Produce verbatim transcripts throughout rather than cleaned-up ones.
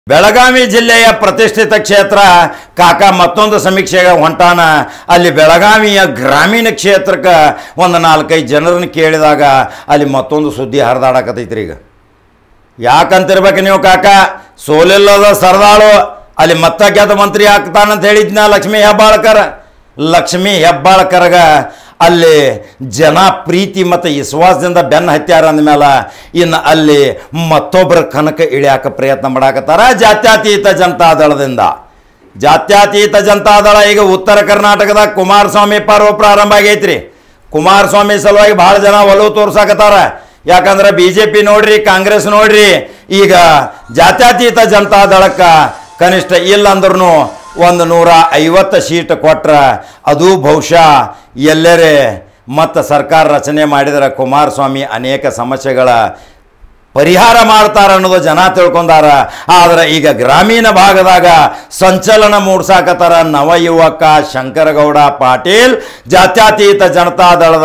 ಬೆಳಗಾವಿ ಜಿಲ್ಲೆಯ ಪ್ರತಿಷ್ಠಿತ ಕ್ಷೇತ್ರ ಕಾಕ ಮತ್ತೊಂದು ಸಮೀಕ್ಷೆಗೆ ಹೊಂಟಾನ. ಅಲ್ಲಿ ಬೆಳಗಾವಿಯ ಗ್ರಾಮೀಣ ಕ್ಷೇತ್ರಕ್ಕೆ ಒಂದು ನಾಲ್ಕೈದು ಜನರನ್ನು ಕೇಳಿದಾಗ ಅಲ್ಲಿ ಮತ್ತೊಂದು ಸುದ್ದಿ ಹರಿದಾಡಕತ್ತೈತ್ರಿ. ಈಗ ಯಾಕಂತಿರ್ಬೇಕು ನೀವು ಕಾಕ, ಸೋಲಿಲ್ಲದ ಸರದಾಳು ಅಲ್ಲಿ ಮತ್ತ ಗೆದ್ದ ಮಂತ್ರಿ ಆಗ್ತಾನಂತ ಹೇಳಿದ್ನ ಲಕ್ಷ್ಮೀ ಹೆಬ್ಬಾಳ್ಕರ್. ಲಕ್ಷ್ಮೀ ಹೆಬ್ಬಾಳ್ಕರ್ಗ ಅಲ್ಲಿ ಜನ ಪ್ರೀತಿ ಮತ್ತು ವಿಶ್ವಾಸದಿಂದ ಬೆನ್ನ ಹತ್ಯಾರ ಅಂದಮೇಲೆ ಇನ್ನು ಅಲ್ಲಿ ಮತ್ತೊಬ್ಬರ ಕನಕ ಇಳಿಯಾಕ ಪ್ರಯತ್ನ ಮಾಡಾಕತ್ತಾರ ಜಾತ್ಯತೀತ ಜನತಾದಳದಿಂದ. ಜಾತ್ಯತೀತ ಜನತಾದಳ ಈಗ ಉತ್ತರ ಕರ್ನಾಟಕದ ಕುಮಾರಸ್ವಾಮಿ ಪರ್ವ ಪ್ರಾರಂಭ ಆಗೈತ್ರಿ. ಕುಮಾರಸ್ವಾಮಿ ಸಲುವಾಗಿ ಭಾಳ ಜನ ಒಲವು ತೋರ್ಸಾಕತ್ತಾರ. ಯಾಕಂದ್ರೆ ಬಿ ಜೆ ಪಿ ನೋಡ್ರಿ, ಕಾಂಗ್ರೆಸ್ ನೋಡ್ರಿ, ಈಗ ಜಾತ್ಯತೀತ ಜನತಾದಳಕ್ಕೆ ಕನಿಷ್ಠ ಇಲ್ಲಂದ್ರೂ ಒಂದು ನೂರ ಐವತ್ತು ಸೀಟ್ ಕೊಟ್ರ ಅದು ಬಹುಶಃ ಎಲ್ಲರೇ ಮತ್ತು ಸರ್ಕಾರ ರಚನೆ ಮಾಡಿದರೆ ಕುಮಾರಸ್ವಾಮಿ ಅನೇಕ ಸಮಸ್ಯೆಗಳ ಪರಿಹಾರ ಮಾಡ್ತಾರೆ ಅನ್ನೋದು ಜನ ತಿಳ್ಕೊಂಡಾರ. ಆದರೆ ಈಗ ಗ್ರಾಮೀಣ ಭಾಗದಾಗ ಸಂಚಲನ ಮೂಡ್ಸಾಕತ್ತಾರ ನವಯುವಕ ಶಂಕರಗೌಡ ಪಾಟೀಲ್ ಜಾತ್ಯತೀತ ಜನತಾದಳದ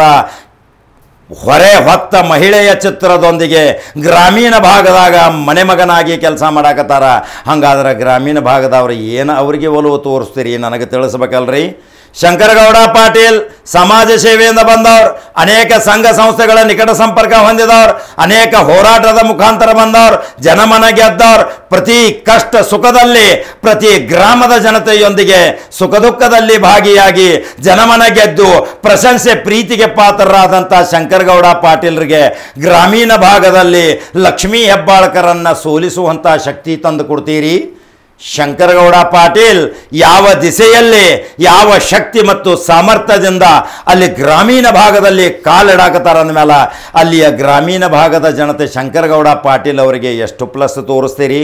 ಹೊರೆ ಹೊತ್ತ ಮಹಿಳೆಯ ಚಿತ್ರದೊಂದಿಗೆ ಗ್ರಾಮೀಣ ಭಾಗದಾಗ ಮನೆ ಮಗನಾಗಿ ಕೆಲಸ ಮಾಡಾಕತ್ತಾರ. ಹಂಗಾದ್ರೆ ಗ್ರಾಮೀಣ ಭಾಗದವ್ರು ಏನು ಅವರಿಗೆ ಒಲವು ತೋರಿಸ್ತೀರಿ ನನಗೆ ತಿಳಿಸ್ಬೇಕಲ್ರಿ. ಶಂಕರಗೌಡ ಪಾಟೀಲ್ ಸಮಾಜ ಸೇವೆಯಿಂದ ಬಂದವ್ರು, ಅನೇಕ ಸಂಘ ಸಂಸ್ಥೆಗಳ ನಿಕಟ ಸಂಪರ್ಕ ಹೊಂದಿದವ್ರು, ಅನೇಕ ಹೋರಾಟದ ಮುಖಾಂತರ ಬಂದವ್ರು, ಜನಮನ ಗೆದ್ದವ್ರು. ಪ್ರತಿ ಕಷ್ಟ ಸುಖದಲ್ಲಿ ಪ್ರತಿ ಗ್ರಾಮದ ಜನತೆಯೊಂದಿಗೆ ಸುಖ ದುಃಖದಲ್ಲಿ ಭಾಗಿಯಾಗಿ ಜನಮನ ಗೆದ್ದು ಪ್ರಶಂಸೆ ಪ್ರೀತಿಗೆ ಪಾತ್ರರಾದಂಥ ಶಂಕರಗೌಡ ಪಾಟೀಲ್ರಿಗೆ ಗ್ರಾಮೀಣ ಭಾಗದಲ್ಲಿ ಲಕ್ಷ್ಮೀ ಹೆಬ್ಬಾಳ್ಕರನ್ನು ಸೋಲಿಸುವಂಥ ಶಕ್ತಿ ತಂದು ಕೊಡ್ತೀರಿ. ಶಂಕರಗೌಡ ಪಾಟೀಲ್ ಯಾವ ದಿಸೆಯಲ್ಲಿ ಯಾವ ಶಕ್ತಿ ಮತ್ತು ಸಾಮರ್ಥ್ಯದಿಂದ ಅಲ್ಲಿ ಗ್ರಾಮೀಣ ಭಾಗದಲ್ಲಿ ಕಾಲಿಡಾಕತ್ತಾರ ಅಂದಮೇಲೆ ಅಲ್ಲಿಯ ಗ್ರಾಮೀಣ ಭಾಗದ ಜನತೆ ಶಂಕರಗೌಡ ಪಾಟೀಲ್ ಅವರಿಗೆ ಎಷ್ಟು ಪ್ಲಸ್ ತೋರಿಸ್ತೀರಿ.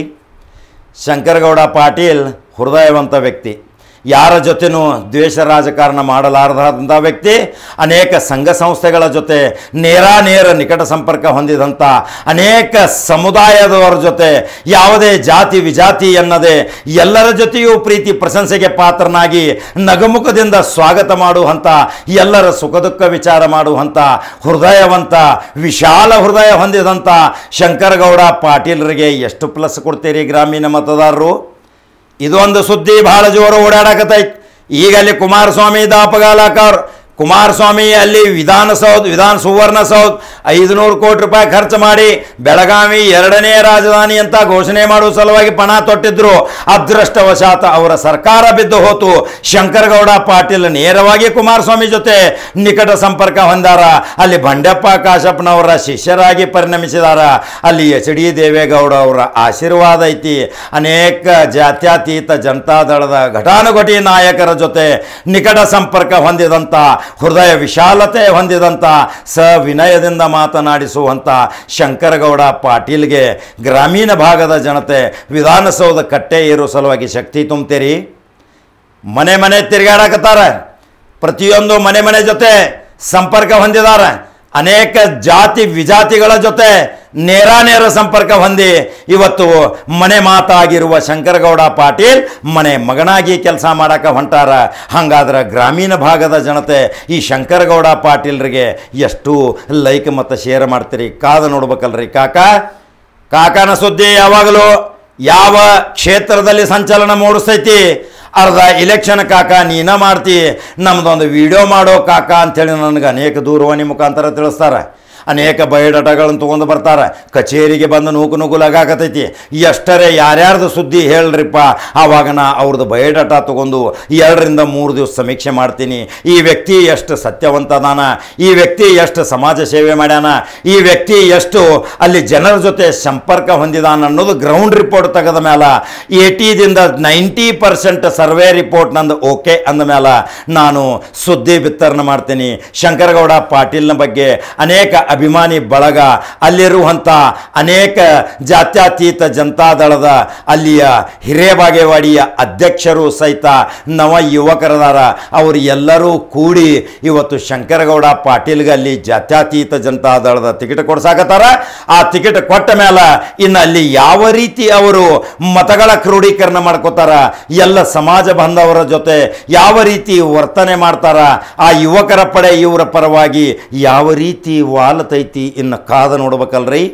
ಶಂಕರಗೌಡ ಪಾಟೀಲ್ ಹೃದಯವಂತ ವ್ಯಕ್ತಿ, ಯಾರ ಜೊತೆನೂ ದ್ವೇಷ ರಾಜಕಾರಣ ಮಾಡಲಾರದಂಥ ವ್ಯಕ್ತಿ, ಅನೇಕ ಸಂಘ ಸಂಸ್ಥೆಗಳ ಜೊತೆ ನೇರಾನೇರ ನಿಕಟ ಸಂಪರ್ಕ ಹೊಂದಿದಂಥ, ಅನೇಕ ಸಮುದಾಯದವರ ಜೊತೆ ಯಾವುದೇ ಜಾತಿ ವಿಜಾತಿ ಎನ್ನದೆ ಎಲ್ಲರ ಜೊತೆಯೂ ಪ್ರೀತಿ ಪ್ರಶಂಸೆಗೆ ಪಾತ್ರನಾಗಿ ನಗುಮುಖದಿಂದ ಸ್ವಾಗತ ಮಾಡುವಂಥ, ಎಲ್ಲರ ಸುಖ ದುಃಖ ವಿಚಾರ ಮಾಡುವಂಥ ಹೃದಯವಂತ ವಿಶಾಲ ಹೃದಯ ಹೊಂದಿದಂಥ ಶಂಕರಗೌಡ ಪಾಟೀಲ್ರಿಗೆ ಎಷ್ಟು ಪ್ಲಸ್ ಕೊಡ್ತೀರಿ ಗ್ರಾಮೀಣ ಮತದಾರರು. ಇದೊಂದು ಸುದ್ದಿ ಭಾಳ ಜೋರು ಓಡಾಡಕತ್ತೈತಿ. ಈಗ ಅಲ್ಲಿ ಕುಮಾರಸ್ವಾಮಿ ದಾಪಗಾಲಕವ್ರು ಕುಮಾರಸ್ವಾಮಿ ಅಲ್ಲಿ ವಿಧಾನಸೌಧ ವಿಧಾನ ಸುವರ್ಣಸೌಧ ಐದುನೂರು ಕೋಟಿ ರೂಪಾಯಿ ಖರ್ಚು ಮಾಡಿ ಬೆಳಗಾವಿ ಎರಡನೇ ರಾಜಧಾನಿ ಅಂತ ಘೋಷಣೆ ಮಾಡುವ ಸಲುವಾಗಿ ಪಣ ತೊಟ್ಟಿದ್ರು. ಅದೃಷ್ಟವಶಾತ್ ಅವರ ಸರ್ಕಾರ ಬಿದ್ದು ಹೋತು. ಶಂಕರಗೌಡ ಪಾಟೀಲ್ ನೇರವಾಗಿ ಕುಮಾರಸ್ವಾಮಿ ಜೊತೆ ನಿಕಟ ಸಂಪರ್ಕ ಹೊಂದಾರ. ಅಲ್ಲಿ ಬಂಡೆಪ್ಪ ಕಾಶಪ್ಪನವರ ಶಿಷ್ಯರಾಗಿ ಪರಿಣಮಿಸಿದಾರ. ಅಲ್ಲಿ ಎಚ್ ಡಿ ದೇವೇಗೌಡ ಅವರ ಆಶೀರ್ವಾದ ಐತಿ. ಅನೇಕ ಜಾತ್ಯತೀತ ಜನತಾದಳದ ಘಟಾನುಘಟಿ ನಾಯಕರ ಜೊತೆ ನಿಕಟ ಸಂಪರ್ಕ ಹೊಂದಿದಂಥ, ಹೃದಯ ವಿಶಾಲತೆ ಹೊಂದಿದಂಥ, ಸವಿನಯದಿಂದ ಮಾತನಾಡಿಸುವಂಥ ಶಂಕರಗೌಡ ಪಾಟೀಲ್ಗೆ ಗ್ರಾಮೀಣ ಭಾಗದ ಜನತೆ ವಿಧಾನಸೌಧ ಕಟ್ಟೆ ಏರೋ ಸಲುವಾಗಿ ಶಕ್ತಿ ತುಂಬ್ತೀರಿ. ಮನೆ ಮನೆ ತಿರುಗಾಡಕತ್ತಾರ, ಪ್ರತಿಯೊಂದು ಮನೆ ಮನೆ ಜೊತೆ ಸಂಪರ್ಕ ಹೊಂದಿದ್ದಾರೆ. ಅನೇಕ ಜಾತಿ ವಿಜಾತಿಗಳ ಜೊತೆ ನೇರಾನೇರ ಸಂಪರ್ಕ ಹೊಂದಿ ಇವತ್ತು ಮನೆ ಮಾತಾಗಿರುವ ಶಂಕರಗೌಡ ಪಾಟೀಲ್ ಮನೆ ಮಗನಾಗಿ ಕೆಲಸ ಮಾಡಕ್ಕೆ ಹೊಂಟಾರ. ಹಾಗಾದ್ರೆ ಗ್ರಾಮೀಣ ಭಾಗದ ಜನತೆ ಈ ಶಂಕರಗೌಡ ಪಾಟೀಲ್ರಿಗೆ ಎಷ್ಟು ಲೈಕ್ ಮತ್ತು ಶೇರ್ ಮಾಡ್ತೀರಿ ಕಾದು ನೋಡ್ಬೇಕಲ್ರಿ ಕಾಕ. ಕಾಕನ ಸುದ್ದಿ ಯಾವಾಗಲೂ ಯಾವ ಕ್ಷೇತ್ರದಲ್ಲಿ ಸಂಚಲನ ಮೂಡಿಸ್ತೈತಿ, ಅರ್ಧ ಇಲೆಕ್ಷನ್ ಕಾಕ ನೀನ ಮಾಡ್ತಿ, ನಮ್ದೊಂದು ವಿಡಿಯೋ ಮಾಡೋ ಕಾಕ ಅಂಥೇಳಿ ನನಗೆ ಅನೇಕ ದೂರವಾಣಿ ಮುಖಾಂತರ ತಿಳಿಸ್ತಾರೆ. ಅನೇಕ ಬಯೋಡಾಟಾಗಳನ್ನು ತೊಗೊಂಡು ಬರ್ತಾರೆ. ಕಚೇರಿಗೆ ಬಂದು ನೂಕು ನೂಕು ಲಗಾಕತೈತಿ. ಎಷ್ಟರೇ ಯಾರ್ಯಾರ್ದು ಸುದ್ದಿ ಹೇಳ್ರಿಪ್ಪ, ಆವಾಗ ನಾ ಅವ್ರದ್ದು ಬಯೋಡಾಟಾ ತೊಗೊಂಡು ಎರಡರಿಂದ ಮೂರು ದಿವಸ ಸಮೀಕ್ಷೆ ಮಾಡ್ತೀನಿ. ಈ ವ್ಯಕ್ತಿ ಎಷ್ಟು ಸತ್ಯವಂತದಾನ, ಈ ವ್ಯಕ್ತಿ ಎಷ್ಟು ಸಮಾಜ ಸೇವೆ ಮಾಡ್ಯಾನ, ಈ ವ್ಯಕ್ತಿ ಎಷ್ಟು ಅಲ್ಲಿ ಜನರ ಜೊತೆ ಸಂಪರ್ಕ ಹೊಂದಿದಾನ ಅನ್ನೋದು ಗ್ರೌಂಡ್ ರಿಪೋರ್ಟ್ ತೆಗೆದ ಮೇಲೆ ಏಟಿದಿಂದ ನೈಂಟಿ ಪರ್ಸೆಂಟ್ ಸರ್ವೆ ರಿಪೋರ್ಟ್ ನಂದು ಓಕೆ ಅಂದ ಮೇಲೆ ನಾನು ಸುದ್ದಿ ವಿತರಣೆ ಮಾಡ್ತೀನಿ. ಶಂಕರಗೌಡ ಪಾಟೀಲ್ನ ಬಗ್ಗೆ ಅನೇಕ ಅಭಿಮಾನಿ ಬಳಗ, ಅಲ್ಲಿರುವಂಥ ಅನೇಕ ಜಾತ್ಯತೀತ ಜನತಾದಳದ ಅಲ್ಲಿಯ ಹಿರೇಬಾಗೇವಾಡಿಯ ಅಧ್ಯಕ್ಷರು ಸಹಿತ ನವ ಯುವಕರದಾರ. ಅವರು ಎಲ್ಲರೂ ಕೂಡಿ ಇವತ್ತು ಶಂಕರಗೌಡ ಪಾಟೀಲ್ಗೆ ಅಲ್ಲಿ ಜಾತ್ಯತೀತ ಜನತಾದಳದ ಟಿಕೆಟ್ ಕೊಡ್ಸಾಕತ್ತಾರ. ಆ ಟಿಕೆಟ್ ಕೊಟ್ಟ ಮೇಲೆ ಇನ್ನು ಅಲ್ಲಿ ಯಾವ ರೀತಿ ಅವರು ಮತಗಳ ಕ್ರೋಢೀಕರಣ ಮಾಡ್ಕೋತಾರ, ಎಲ್ಲ ಸಮಾಜ ಬಾಂಧವರ ಜೊತೆ ಯಾವ ರೀತಿ ವರ್ತನೆ ಮಾಡ್ತಾರ, ಆ ಯುವಕರ ಪಡೆ ಇವರ ಪರವಾಗಿ ಯಾವ ರೀತಿ ವಾಲತೈತಿ ಇನ್ನು ಕಾದ ನೋಡ್ಬೇಕಲ್ರಿ.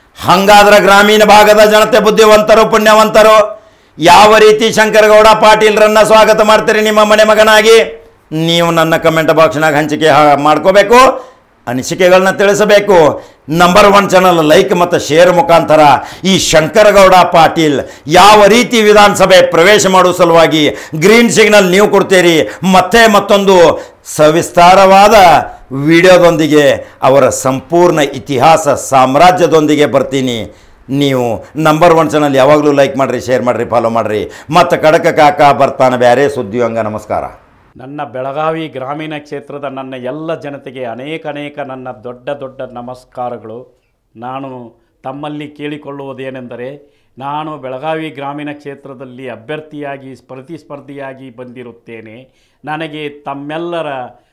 ಹಂಗಾದ್ರೆ ಗ್ರಾಮೀಣ ಭಾಗದ ಜನತೆ ಬುದ್ಧಿವಂತರು, ಪುಣ್ಯವಂತರು. ಯಾವ ರೀತಿ ಶಂಕರಗೌಡ ಪಾಟೀಲ್ರನ್ನ ಸ್ವಾಗತ ಮಾಡ್ತೀರಿ ನಿಮ್ಮ ಮನೆ ಮಗನಾಗಿ? ನೀವು ನನ್ನ ಕಮೆಂಟ್ ಬಾಕ್ಸ್ನಾಗ ಹಂಚಿಕೆ ಮಾಡ್ಕೋಬೇಕು, ಅನಿಸಿಕೆಗಳನ್ನ ತಿಳಿಸಬೇಕು. ನಂಬರ್ ಒನ್ ಚಾನಲ್ ಲೈಕ್ ಮತ್ತು ಶೇರ್ ಮುಖಾಂತರ ಈ ಶಂಕರಗೌಡ ಪಾಟೀಲ್ ಯಾವ ರೀತಿ ವಿಧಾನಸಭೆ ಪ್ರವೇಶ ಮಾಡುವ ಸಲುವಾಗಿ ಗ್ರೀನ್ ಸಿಗ್ನಲ್ ನೀವು ಕೊಡ್ತೀರಿ, ಮತ್ತೆ ಮತ್ತೊಂದು ಸವಿಸ್ತಾರವಾದ ವಿಡಿಯೋದೊಂದಿಗೆ ಅವರ ಸಂಪೂರ್ಣ ಇತಿಹಾಸ ಸಾಮ್ರಾಜ್ಯದೊಂದಿಗೆ ಬರ್ತೀನಿ. ನೀವು ನಂಬರ್ ಒನ್ ಚಾನಲ್ ಯಾವಾಗಲೂ ಲೈಕ್ ಮಾಡಿರಿ, ಶೇರ್ ಮಾಡಿರಿ, ಫಾಲೋ ಮಾಡಿರಿ. ಮತ್ತು ಕಡಕ ಕಾಕ ಬರ್ತಾನೆ ಬೇರೆ ಸುದ್ದಿ ಹಂಗ. ನಮಸ್ಕಾರ. ನನ್ನ ಬೆಳಗಾವಿ ಗ್ರಾಮೀಣ ಕ್ಷೇತ್ರದ ನನ್ನ ಎಲ್ಲ ಜನತೆಗೆ ಅನೇಕ ಅನೇಕ ನನ್ನ ದೊಡ್ಡ ದೊಡ್ಡ ನಮಸ್ಕಾರಗಳು. ನಾನು ತಮ್ಮಲ್ಲಿ ಕೇಳಿಕೊಳ್ಳುವುದೇನೆಂದರೆ, ನಾನು ಬೆಳಗಾವಿ ಗ್ರಾಮೀಣ ಕ್ಷೇತ್ರದಲ್ಲಿ ಅಭ್ಯರ್ಥಿಯಾಗಿ ಪ್ರತಿಸ್ಪರ್ಧಿಯಾಗಿ ಬಂದಿರುತ್ತೇನೆ. ನನಗೆ ತಮ್ಮೆಲ್ಲರ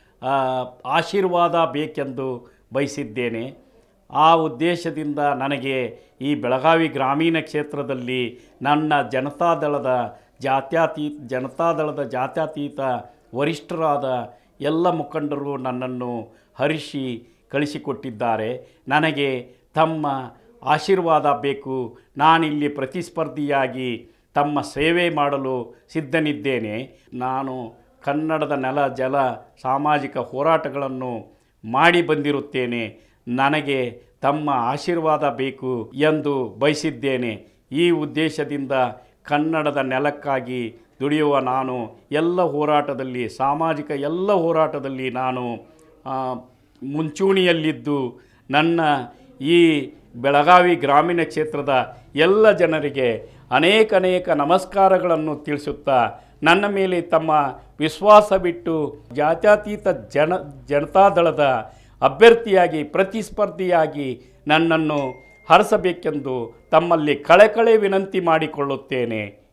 ಆಶೀರ್ವಾದ ಬೇಕೆಂದು ಬಯಸಿದ್ದೇನೆ. ಆ ಉದ್ದೇಶದಿಂದ ನನಗೆ ಈ ಬೆಳಗಾವಿ ಗ್ರಾಮೀಣ ಕ್ಷೇತ್ರದಲ್ಲಿ ನನ್ನ ಜನತಾದಳದ ಜಾತ್ಯತೀತ ಜನತಾದಳದ ಜಾತ್ಯತೀತ ವರಿಷ್ಠರಾದ ಎಲ್ಲ ಮುಖಂಡರು ನನ್ನನ್ನು ಹರಿಸಿ ಕಳಿಸಿಕೊಟ್ಟಿದ್ದಾರೆ. ನನಗೆ ತಮ್ಮ ಆಶೀರ್ವಾದ ಬೇಕು. ನಾನಿಲ್ಲಿ ಪ್ರತಿಸ್ಪರ್ಧಿಯಾಗಿ ತಮ್ಮ ಸೇವೆ ಮಾಡಲು ಸಿದ್ಧನಿದ್ದೇನೆ. ನಾನು ಕನ್ನಡದ ನೆಲ ಜಲ ಸಾಮಾಜಿಕ ಹೋರಾಟಗಳನ್ನು ಮಾಡಿ ಬಂದಿರುತ್ತೇನೆ. ನನಗೆ ತಮ್ಮ ಆಶೀರ್ವಾದ ಬೇಕು ಎಂದು ಬಯಸಿದ್ದೇನೆ. ಈ ಉದ್ದೇಶದಿಂದ ಕನ್ನಡದ ನೆಲಕ್ಕಾಗಿ ದುಡಿಯುವ ನಾನು ಎಲ್ಲ ಹೋರಾಟದಲ್ಲಿ, ಸಾಮಾಜಿಕ ಎಲ್ಲ ಹೋರಾಟದಲ್ಲಿ ನಾನು ಮುಂಚೂಣಿಯಲ್ಲಿದ್ದು ನನ್ನ ಈ ಬೆಳಗಾವಿ ಗ್ರಾಮೀಣ ಕ್ಷೇತ್ರದ ಎಲ್ಲ ಜನರಿಗೆ ಅನೇಕ ಅನೇಕ ನಮಸ್ಕಾರಗಳನ್ನು ತಿಳಿಸುತ್ತಾ, ನನ್ನ ಮೇಲೆ ತಮ್ಮ ವಿಶ್ವಾಸ ಬಿಟ್ಟು ಜಾತ್ಯತೀತ ಜನ ಜನತಾದಳದ ಅಭ್ಯರ್ಥಿಯಾಗಿ ಪ್ರತಿಸ್ಪರ್ಧಿಯಾಗಿ ನನ್ನನ್ನು ಹರಿಸಬೇಕೆಂದು ತಮ್ಮಲ್ಲಿ ಕಳಕಳಿ ವಿನಂತಿ ಮಾಡಿಕೊಳ್ಳುತ್ತೇನೆ.